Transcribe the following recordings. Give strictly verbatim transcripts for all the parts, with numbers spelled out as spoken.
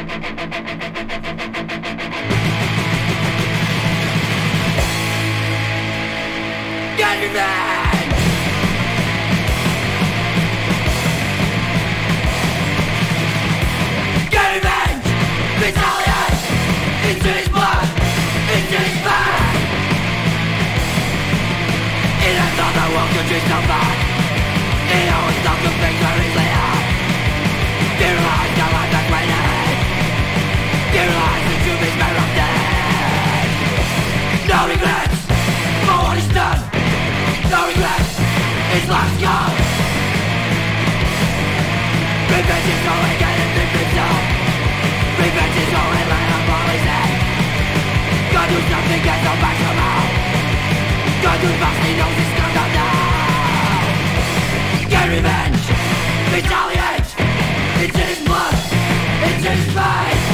Get revenge! Get revenge! Retaliate! Into his blood! Into his veins! In another world could you so bad? He always thought good things were easily had. You realize your life that's waiting. You realize the truth is made of dead. No regrets for what he's done. No regrets, his life's gone. Revenge is all he can and himself. Revenge is all he laid upon his head. God do something, get no back somehow. God do fast, he knows he's gone down now. Get revenge, retaliate. It's in his blood, it's in his veins.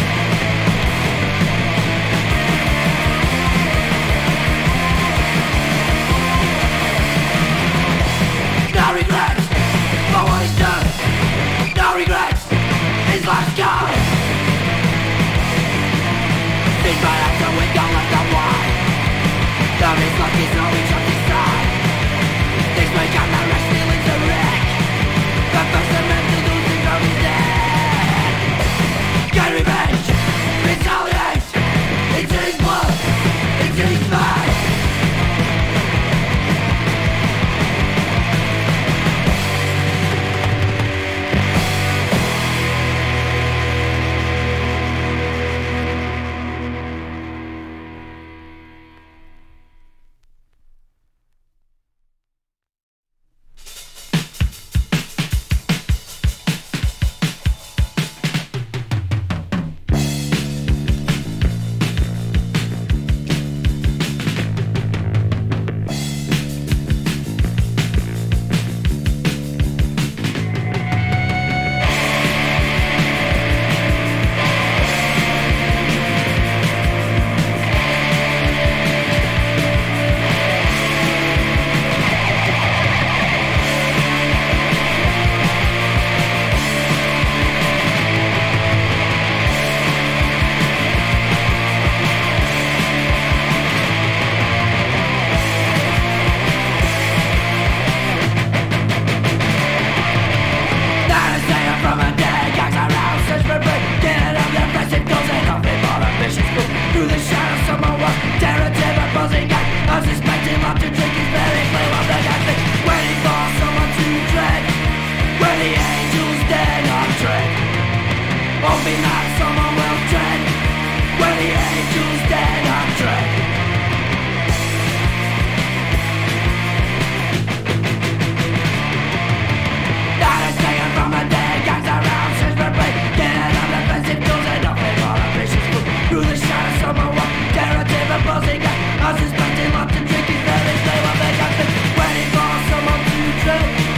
No regrets for what he's done. No regrets, his life's gone. These bad acts are weak, don't let them why. Love is luck, he's no each on his side. Things break out, the rest feelings a wreck. The first man to lose his own is dead. Get revenge, retaliate. It's in his blood, it's in his veins.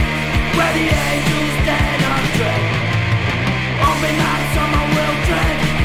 Where the angels dead on dread. Open night, someone will dread.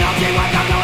Loyalty was the